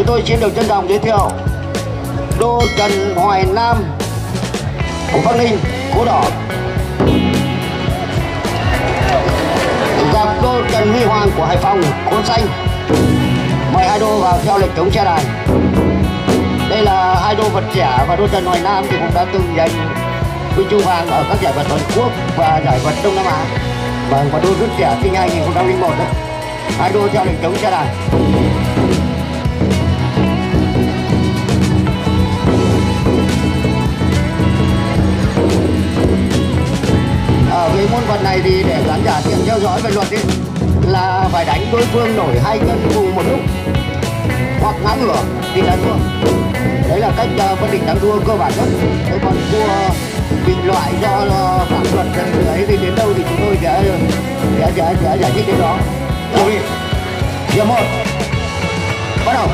tôi xin được trân trọng giới thiệu đô Trần Hoài Nam của Bắc Ninh, Cố Đỏ, gặp đô Trần Huy Hoàng của Hải Phòng, Cồn Xanh. Mời hai đô vào theo lệnh chống xe đài. Đây là hai đô vật trẻ và đô Trần Hoài Nam thì cũng đã từng giành huy chương vàng ở các giải vật toàn quốc và giải vật Đông Nam Á. Và đô rất trẻ sinh 2001 đấy. Hai đô theo lệnh chống xe đài. Về môn vật này thì để khán giả tiện theo dõi về luật đi là phải đánh đối phương nổi 2 cân cùng một lúc hoặc ngã ngửa thì là thua. Đấy là cách phân định thắng thua cơ bản nhất. Thế còn thua bình loại do phạm luật ấy thì đến đâu thì chúng tôi sẽ giải thích đến đó. Rồi, hiệp 1 bắt đầu.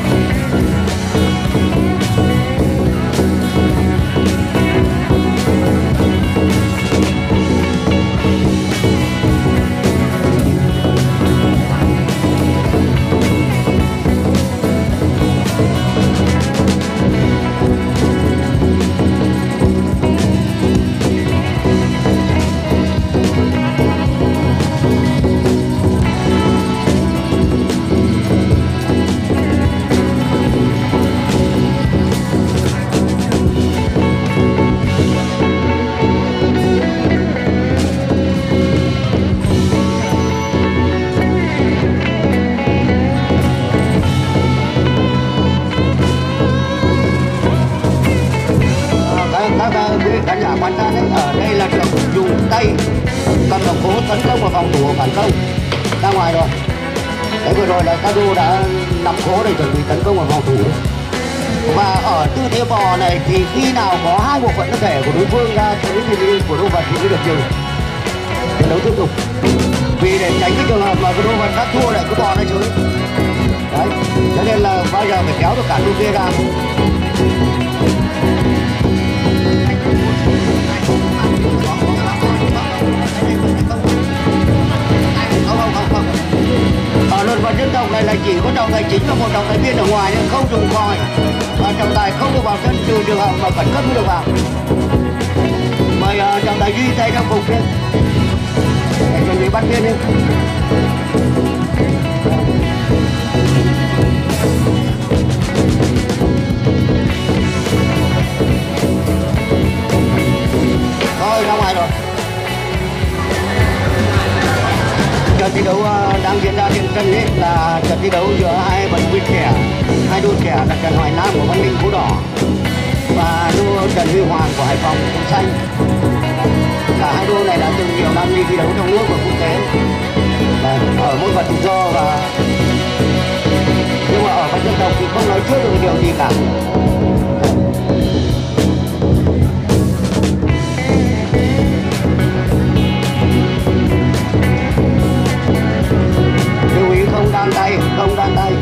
Khán giả quan sát đấy, ở đây là được dùng tay cầm đồng phố tấn công vào phòng thủ phản công ra ngoài rồi. Đấy, vừa rồi là các đô đã nằm cố để chuẩn bị tấn công vào phòng thủ. Và ở tư thế bò này thì khi nào có hai bộ phận cơ thể của đối phương ra tới thì của đô vật thì mới được dừng chiến đấu tiếp tục. Vì để tránh cái trường hợp mà cái đô vật đã thua lại cứ bò ra dưới. Đấy, cho nên là bao giờ phải kéo được cả đô kia ra. Ở luật vật dân tộc này là chỉ có trọng tài chính và một trọng tài viên ở ngoài nhưng không dùng còi, và trọng tài không được vào sân trừ trường hợp mà khẩn cấp mới được vào. Mời trọng tài Duy thay trang phục lên để chuẩn bị bắt viên đi. Thôi ra ngoài rồi. Trận thi đấu đang diễn ra trên sân ấy là trận thi đấu giữa hai vận động viên trẻ, hai đô trẻ là Trần Hoài Nam của Bắc Ninh, Cố Đỏ và đô Trần Huy Hoàng của Hải Phòng, Cồn Xanh. Cả hai đô này đã từng nhiều năm đi thi đấu trong nước và quốc tế ở môn vật tự do, và nhưng mà ở vật dân tộc thì không nói trước được điều gì cả. Lưu ý không đan tay, không đan tay.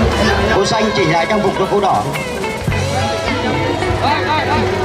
Cô xanh chỉnh lại trang phục cho cô đỏ.